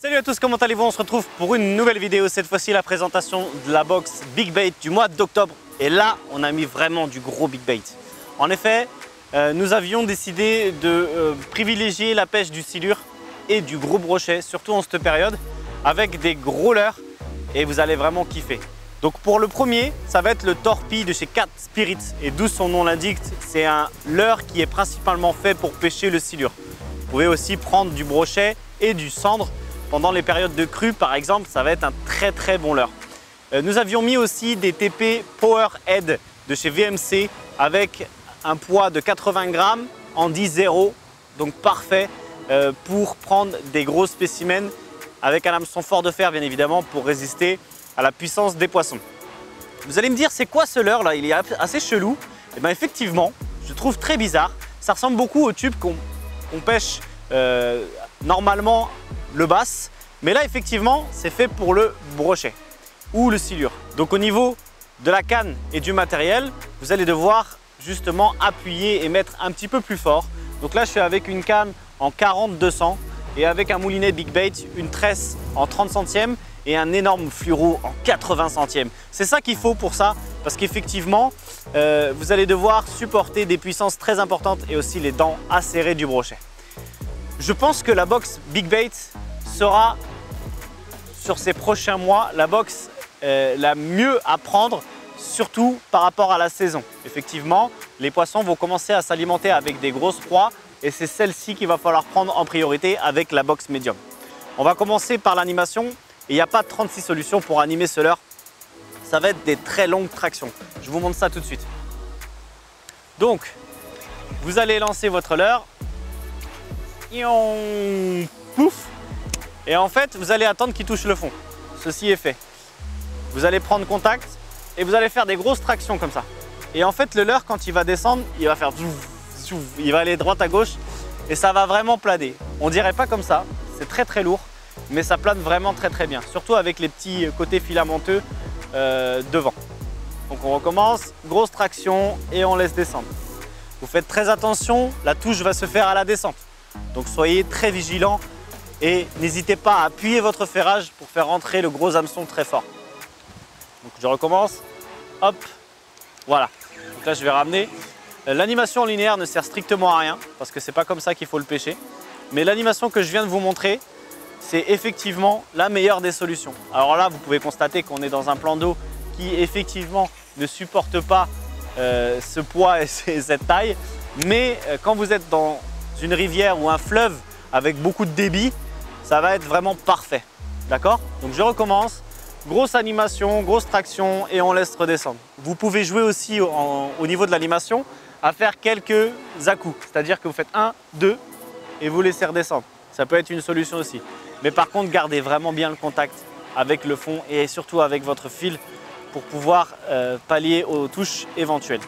Salut à tous, comment allez-vous? On se retrouve pour une nouvelle vidéo, cette fois-ci la présentation de la box Big Bait du mois d'octobre. Et là, on a mis vraiment du gros Big Bait. En effet, nous avions décidé de privilégier la pêche du silure et du gros brochet, surtout en cette période, avec des gros leurres et vous allez vraiment kiffer. Donc pour le premier, ça va être le torpille de chez Cat Spirit et d'où son nom l'indique, c'est un leurre qui est principalement fait pour pêcher le silure. Vous pouvez aussi prendre du brochet et du cendre. Pendant les périodes de crue, par exemple, ça va être un très bon leurre. Nous avions mis aussi des TP Powerhead de chez VMC avec un poids de 80 grammes en 10-0, donc parfait pour prendre des gros spécimens avec un hameçon fort de fer, bien évidemment, pour résister à la puissance des poissons. Vous allez me dire, c'est quoi ce leurre là? Il est assez chelou. Et bien effectivement, je trouve très bizarre. Ça ressemble beaucoup au tube qu'on pêche normalement le bass, mais là effectivement c'est fait pour le brochet ou le silure. Donc au niveau de la canne et du matériel, vous allez devoir justement appuyer et mettre un petit peu plus fort. Donc là je suis avec une canne en 40-200 et avec un moulinet Big Bait, une tresse en 30 centièmes et un énorme fluoro en 80 centièmes. C'est ça qu'il faut pour ça, parce qu'effectivement vous allez devoir supporter des puissances très importantes et aussi les dents acérées du brochet. Je pense que la box Big Bait sera, sur ces prochains mois, la box la mieux à prendre, surtout par rapport à la saison. Effectivement, les poissons vont commencer à s'alimenter avec des grosses proies et c'est celle-ci qu'il va falloir prendre en priorité avec la box médium. On va commencer par l'animation et il n'y a pas 36 solutions pour animer ce leurre. Ça va être des très longues tractions. Je vous montre ça tout de suite. Donc, vous allez lancer votre leurre. Pouf! Et en fait, vous allez attendre qu'il touche le fond. Ceci est fait. Vous allez prendre contact et vous allez faire des grosses tractions comme ça. Et en fait, le leurre, quand il va descendre, il va faire zouf, zouf, il va aller droite à gauche et ça va vraiment planer. On dirait pas comme ça, c'est très lourd, mais ça plane vraiment très bien. Surtout avec les petits côtés filamenteux devant. Donc on recommence, grosse traction et on laisse descendre. Vous faites très attention, la touche va se faire à la descente. Donc soyez très vigilants et n'hésitez pas à appuyer votre ferrage pour faire rentrer le gros hameçon très fort. Donc je recommence, hop, voilà. Donc là je vais ramener. L'animation linéaire ne sert strictement à rien parce que c'est pas comme ça qu'il faut le pêcher. Mais l'animation que je viens de vous montrer, c'est effectivement la meilleure des solutions. Alors là vous pouvez constater qu'on est dans un plan d'eau qui effectivement ne supporte pas ce poids et cette taille. Mais quand vous êtes dans une rivière ou un fleuve avec beaucoup de débit, ça va être vraiment parfait. D'accord? Donc je recommence. Grosse animation, grosse traction et on laisse redescendre. Vous pouvez jouer aussi au niveau de l'animation à faire quelques à-coups. C'est-à-dire que vous faites 1, 2 et vous laissez redescendre. Ça peut être une solution aussi. Mais par contre, gardez vraiment bien le contact avec le fond et surtout avec votre fil pour pouvoir pallier aux touches éventuelles.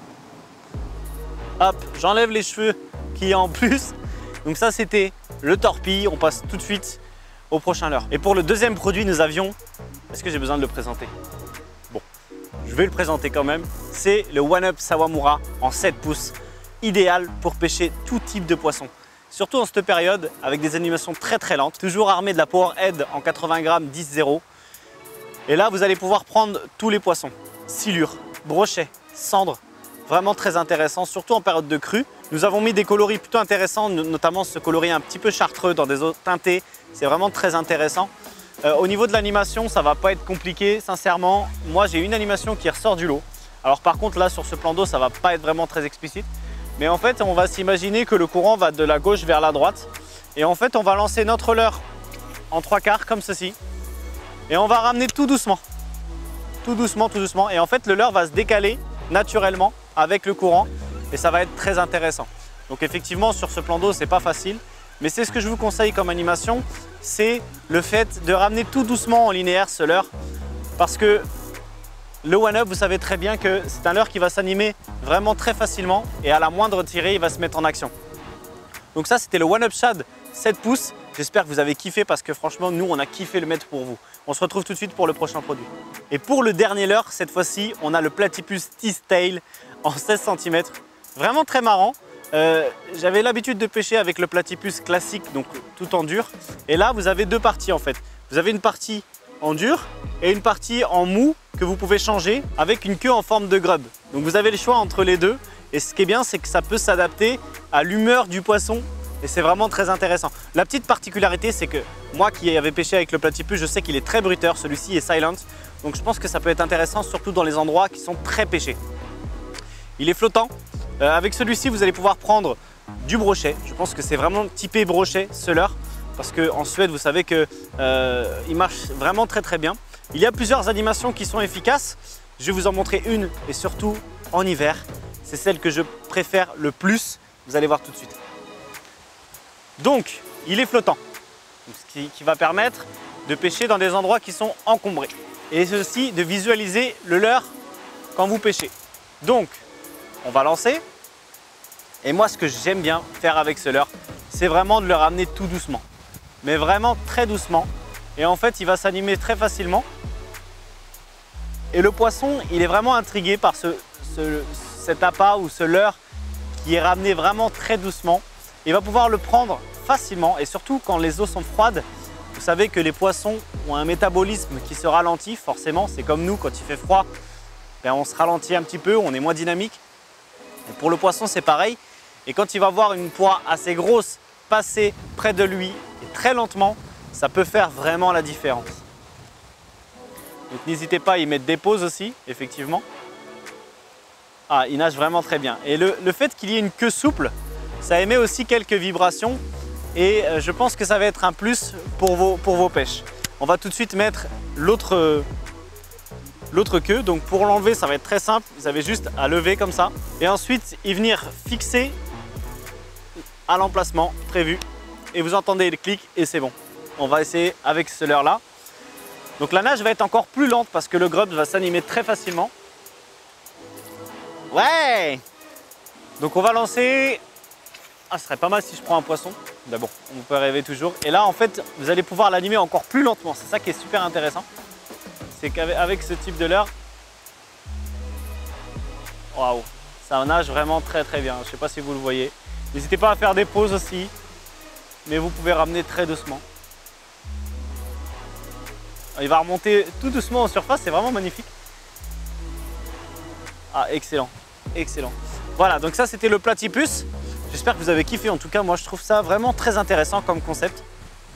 Hop, j'enlève les cheveux qui est en plus. Donc ça c'était le torpille, on passe tout de suite au prochain leurre. Et pour le deuxième produit nous avions, est-ce que j'ai besoin de le présenter? Bon, je vais le présenter quand même. C'est le One Up Sawamura en 7 pouces, idéal pour pêcher tout type de poisson. Surtout en cette période avec des animations très lentes, toujours armé de la Powerhead en 80 grammes 10-0. Et là vous allez pouvoir prendre tous les poissons, silure, brochet, cendre. Vraiment très intéressant, surtout en période de crue. Nous avons mis des coloris plutôt intéressants, notamment ce coloris un petit peu chartreux dans des eaux teintées. C'est vraiment très intéressant. Au niveau de l'animation, ça va pas être compliqué, sincèrement. Moi, j'ai une animation qui ressort du lot. Alors par contre, là, sur ce plan d'eau, ça va pas être vraiment très explicite. Mais en fait, on va s'imaginer que le courant va de la gauche vers la droite. Et en fait, on va lancer notre leurre en 3/4 comme ceci. Et on va ramener tout doucement. Tout doucement. Et en fait, le leurre va se décaler naturellement avec le courant et ça va être très intéressant. Donc effectivement sur ce plan d'eau c'est pas facile, mais c'est ce que je vous conseille comme animation, c'est le fait de ramener tout doucement en linéaire ce leurre, parce que le One Up, vous savez très bien que c'est un leurre qui va s'animer vraiment très facilement et à la moindre tirée il va se mettre en action. Donc ça c'était le One Up Shad 7 pouces. J'espère que vous avez kiffé parce que franchement nous on a kiffé le mettre pour vous. On se retrouve tout de suite pour le prochain produit. Et pour le dernier leurre, cette fois-ci on a le Platypus Tease Tail en 16 cm. Vraiment très marrant. j'avais l'habitude de pêcher avec le platypus classique, donc tout en dur. Et là, vous avez deux parties en fait. Vous avez une partie en dur et une partie en mou que vous pouvez changer avec une queue en forme de grub. Donc vous avez le choix entre les deux. Et ce qui est bien, c'est que ça peut s'adapter à l'humeur du poisson. Et c'est vraiment très intéressant. La petite particularité, c'est que moi qui avais pêché avec le platypus, je sais qu'il est très bruteur. Celui-ci est silent. Donc je pense que ça peut être intéressant, surtout dans les endroits qui sont très pêchés. Il est flottant. Avec celui-ci, vous allez pouvoir prendre du brochet. Je pense que c'est vraiment typé brochet, ce leurre. Parce qu'en Suède, vous savez qu'il marche vraiment très bien. Il y a plusieurs animations qui sont efficaces. Je vais vous en montrer une, et surtout en hiver. C'est celle que je préfère le plus. Vous allez voir tout de suite. Donc, il est flottant. Ce qui va permettre de pêcher dans des endroits qui sont encombrés. Et aussi de visualiser le leurre quand vous pêchez. Donc, on va lancer. Et moi, ce que j'aime bien faire avec ce leurre, c'est vraiment de le ramener tout doucement. Mais vraiment très doucement. Et en fait, il va s'animer très facilement. Et le poisson, il est vraiment intrigué par cet appât ou ce leurre qui est ramené vraiment très doucement. Il va pouvoir le prendre facilement et surtout quand les eaux sont froides. Vous savez que les poissons ont un métabolisme qui se ralentit forcément. C'est comme nous, quand il fait froid, on se ralentit un petit peu, on est moins dynamique. Et pour le poisson, c'est pareil. Et quand il va voir une proie assez grosse passer près de lui et très lentement, ça peut faire vraiment la différence. Donc n'hésitez pas à y mettre des pauses aussi, effectivement. Ah, il nage vraiment très bien. Et le fait qu'il y ait une queue souple, ça émet aussi quelques vibrations et je pense que ça va être un plus pour vos pêches. On va tout de suite mettre l'autre queue. Donc pour l'enlever, ça va être très simple. Vous avez juste à lever comme ça et ensuite y venir fixer à l'emplacement prévu. Et vous entendez le clic et c'est bon. On va essayer avec ce leurre là. Donc la nage va être encore plus lente parce que le grub va s'animer très facilement. Ouais! Donc on va lancer. Ah, ce serait pas mal si je prends un poisson. Mais bon, on peut rêver toujours. Et là, en fait, vous allez pouvoir l'animer encore plus lentement. C'est ça qui est super intéressant. C'est qu'avec ce type de leurre, waouh, ça nage vraiment très bien. Je ne sais pas si vous le voyez. N'hésitez pas à faire des pauses aussi, mais vous pouvez ramener très doucement. Il va remonter tout doucement en surface, c'est vraiment magnifique. Ah, excellent, excellent. Voilà, donc ça c'était le platypus. J'espère que vous avez kiffé. En tout cas, moi je trouve ça vraiment très intéressant comme concept.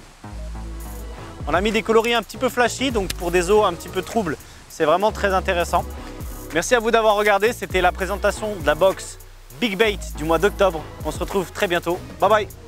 On a mis des coloris un petit peu flashy, donc pour des eaux un petit peu troubles, c'est vraiment très intéressant. Merci à vous d'avoir regardé. C'était la présentation de la box Big Bait du mois d'octobre. On se retrouve très bientôt. Bye bye.